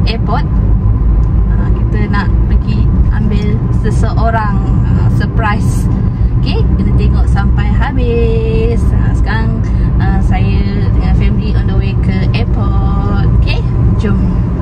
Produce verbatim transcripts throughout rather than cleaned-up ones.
airport. uh, Kita nak pergi ambil seseorang uh, surprise. Okay, kena tengok sampai habis. uh, Sekarang uh, saya dengan family on the way ke airport. Okay, jom.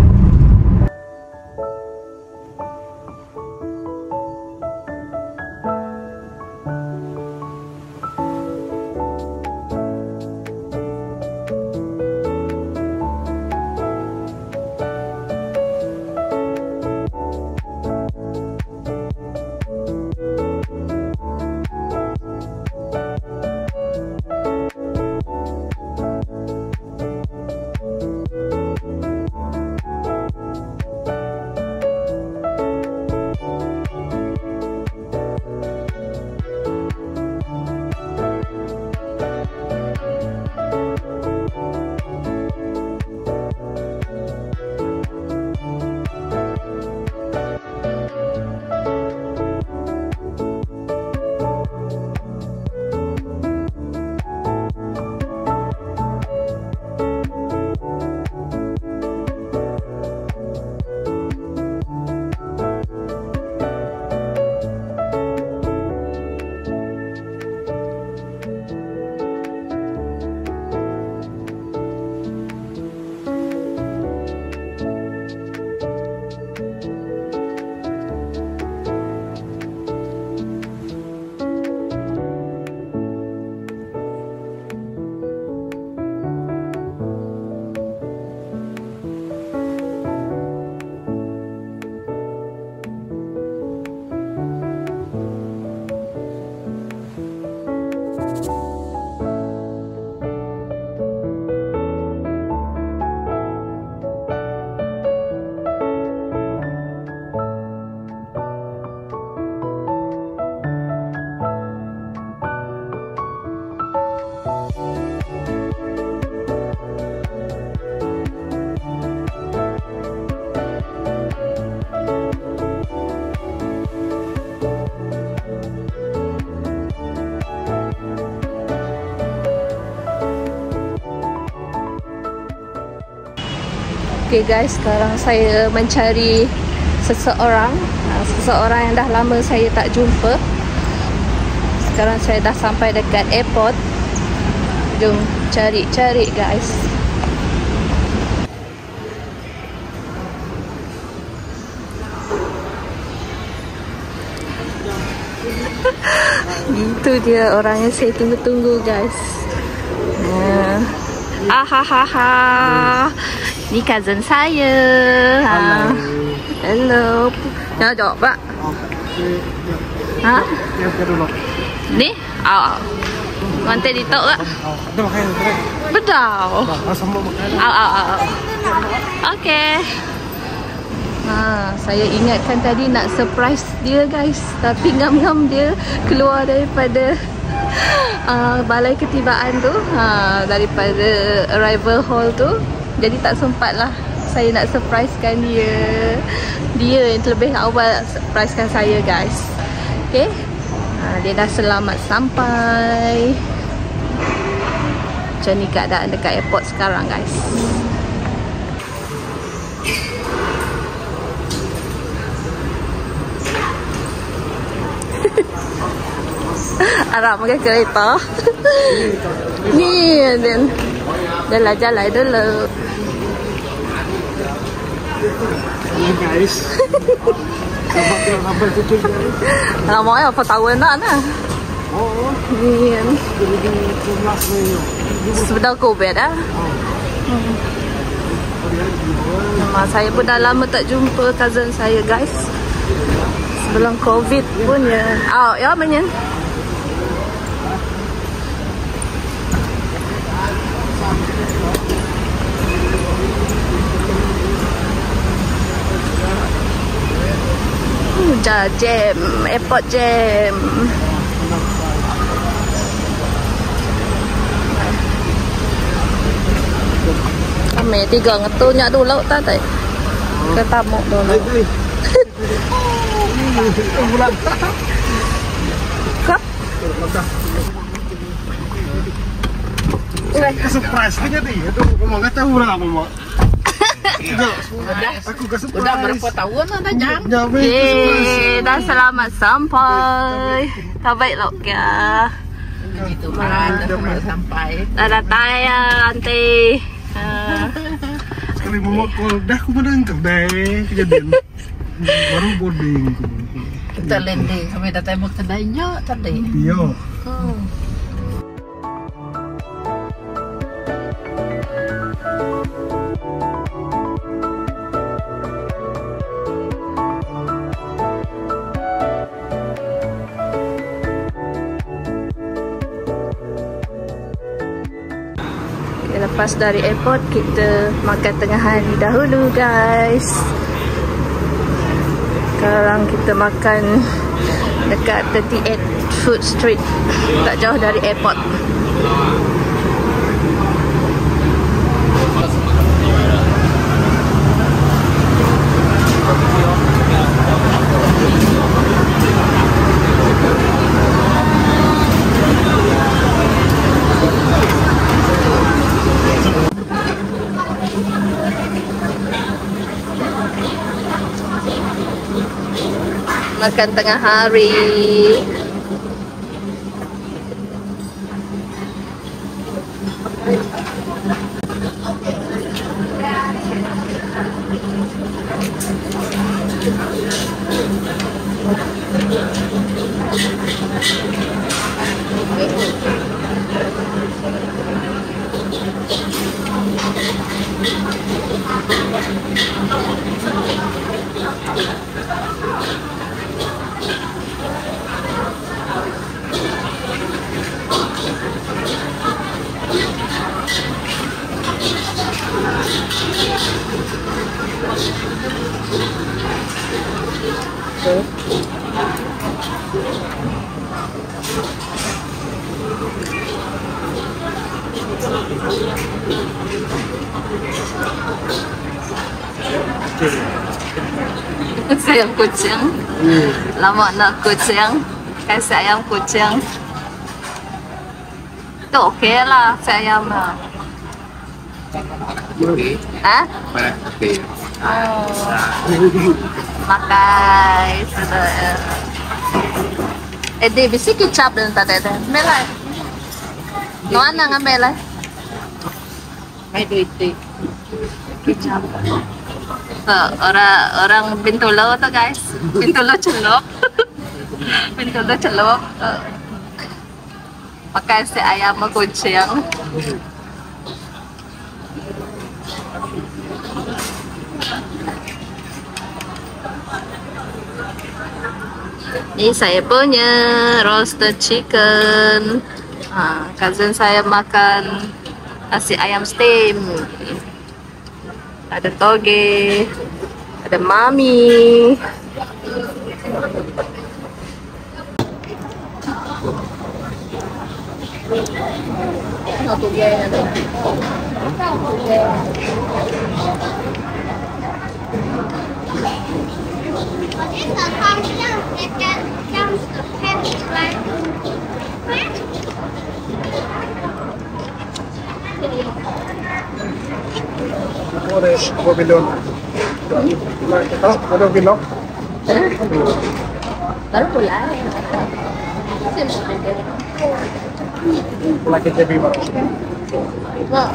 Okay guys, sekarang saya mencari seseorang Seseorang yang dah lama saya tak jumpa. Sekarang saya dah sampai dekat airport. Jom cari-cari guys. Itu dia orang yang saya tunggu-tunggu guys. uh. Ahahaha, ni cousin saya. Ha. Hello. Nak jawab pak? Ha? Ni? Aw. Nanti ditok tak? Ada makanan tak? Betul. Sambal makanan. Aw aw aw. Okey. Ha, saya ingatkan tadi nak surprise dia guys, tapi ngam-ngam dia keluar daripada uh, balai ketibaan tu, ha, daripada arrival hall tu. Jadi tak sempat lah saya nak surprisekan dia. Dia yang terlebih awal surprisekan saya guys. Okay, ha, dia dah selamat sampai. Macam ni keadaan dekat airport sekarang guys. Arab pakai kereta. Ni dan jalan-jalan dulu. Hey guys. Sampai tujuh. Lama ya apa tahun nak nah. Oh, ni ni sudah COVID ah. Hmm. Nama saya pun dah lama tak jumpa cousin saya guys. Sebelum COVID pun ya. Oh, ya menyen. Dah jam, airport jam. Kami tiga ngetunya dulu tak tak? Ketamuk dulu. Kap? Surprise dia tadi. Itu memang tak tahu lah mama. Udah, aku gak surprise. Udah berapa tahun anda jam? Nyampe Yeay, dah selamat sampai. Terbaik loh ya. Itu kan, udah sampai. Dah tayang, auntie. sekali mau call, dah aku menangkap deh kejadian. Baru boarding. Kita landing sampai datang mau kedainya tadi. Iya. Oh. Lepas dari airport, kita makan tengah hari dahulu guys. Sekarang kita makan dekat tiga puluh lapan Food Street, tak jauh dari airport. Makan tengah hari. Sayang kucing. Hmm. Lama nak kucing. Kasih ayam kucing. Itu okey lah, ayam lah. Hah? Oke. Oh. Makai sudah. Eh, di bisi kicap dan tadi ada. Melai. Nuan nang melai. Hai duit deh. Kicap. Uh, orang orang Bintulu tuh guys, Bintulu celup, Bintulu celup. Uh, pakai si ayam sama kucing. Ini saya punya roasted chicken. Uh, cousin saya makan nasi ayam steam. Ada toge, ada mami. Boleh, dua bilon. Kalau ada bilon. Baru pulang. Pulang ke J B baru. Wah.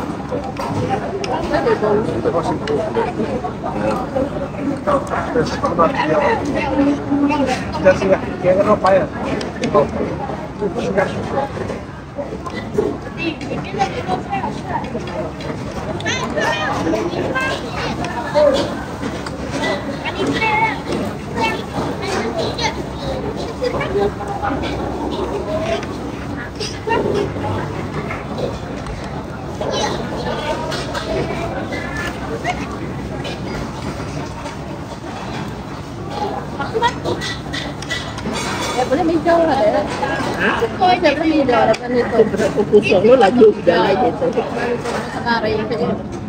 Sudah sudah, dia kan apa ya? Sudah. Ya boleh hijau lah ya. Kok aja boleh hijau ada kan itu. Kusuk lu lagi udah lagi tu. Sekarang ini.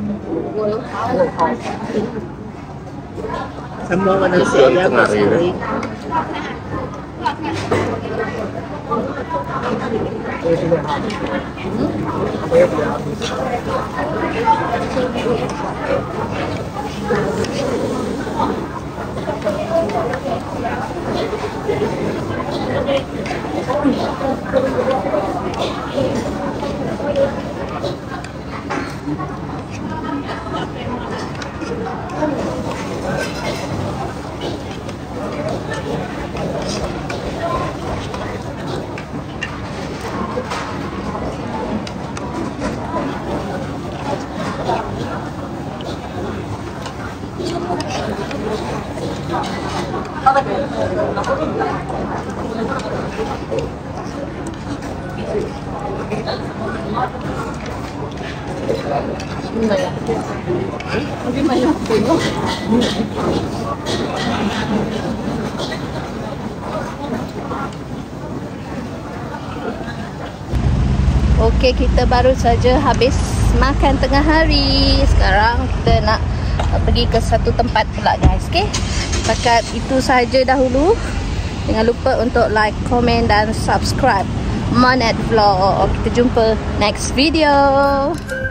Sama manusia yang bersih. Saya sudah habis. Saya sudah habis. Okey, kita baru saja habis makan tengah hari. Sekarang kita nak pergi ke satu tempat pula guys. Okey, setakat itu saja dahulu. Jangan lupa untuk like, komen dan subscribe Monet Vlog. Kita jumpa next video.